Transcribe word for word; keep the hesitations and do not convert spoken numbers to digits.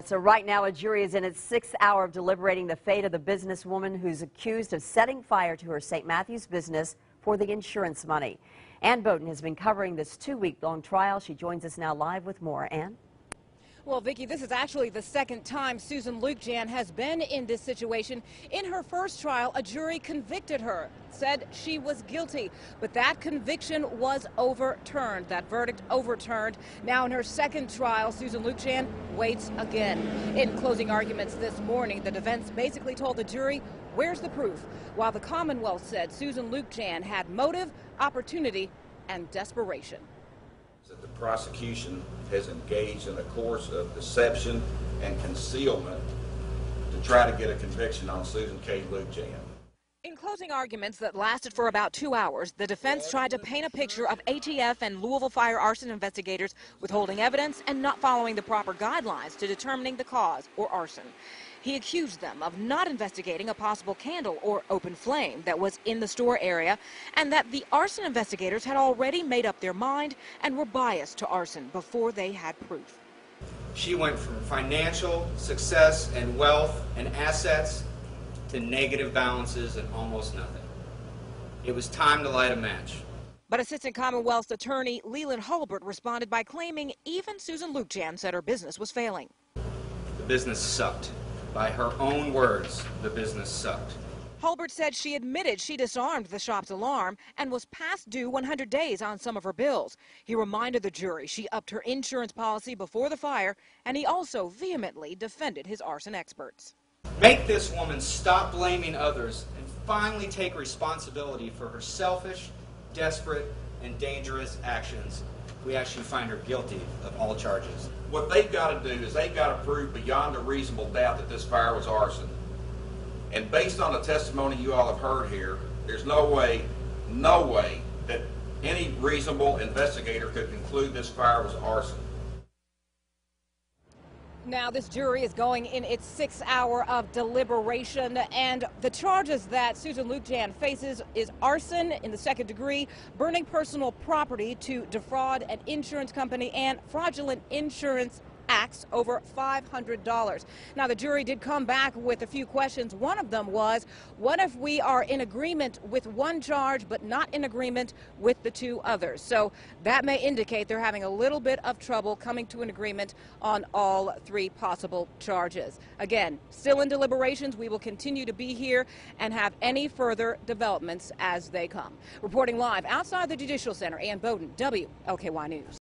So right now, a jury is in its sixth hour of deliberating the fate of the businesswoman who's accused of setting fire to her Saint Matthews business for the insurance money. Ann Bowden has been covering this two-week-long trial. She joins us now live with more. Ann? Well, Vicki, this is actually the second time Susan Lukejan has been in this situation. In her first trial, a jury convicted her, said she was guilty, but that conviction was overturned, that verdict overturned. Now in her second trial, Susan Lukejan waits again. In closing arguments this morning, the defense basically told the jury, where's the proof? While the Commonwealth said Susan Lukejan had motive, opportunity, and desperation. That the prosecution has engaged in a course of deception and concealment to try to get a conviction on Susan K. Lukejan. In closing arguments that lasted for about two hours, the defense tried to paint a picture of A T F and Louisville fire arson investigators withholding evidence and not following the proper guidelines to determining the cause, or arson. He accused them of not investigating a possible candle or open flame that was in the store area, and that the arson investigators had already made up their mind and were biased to arson before they had proof. She went from financial success and wealth and assets to negative balances and almost nothing. It was time to light a match. But Assistant Commonwealth's attorney Leland Hulbert responded by claiming even Susan Lukejan said her business was failing. The business sucked. By her own words, the business sucked. Hulbert said she admitted she disarmed the shop's alarm and was past due one hundred days on some of her bills. He reminded the jury she upped her insurance policy before the fire, and he also vehemently defended his arson experts. Make this woman stop blaming others and finally take responsibility for her selfish, desperate, and dangerous actions. We actually find her guilty of all charges. What they've got to do is they've got to prove beyond a reasonable doubt that this fire was arson. And based on the testimony you all have heard here, there's no way, no way that any reasonable investigator could conclude this fire was arson. Now, this jury is going in its sixth hour of deliberation, and the charges that Susan Lukejan faces is arson in the second degree, burning personal property to defraud an insurance company, and fraudulent insurance acts over five hundred dollars. Now, the jury did come back with a few questions. One of them was, what if we are in agreement with one charge but not in agreement with the two others? So that may indicate they're having a little bit of trouble coming to an agreement on all three possible charges. Again, still in deliberations. We will continue to be here and have any further developments as they come. Reporting live outside the Judicial Center, Ann Bowden, W L K Y News.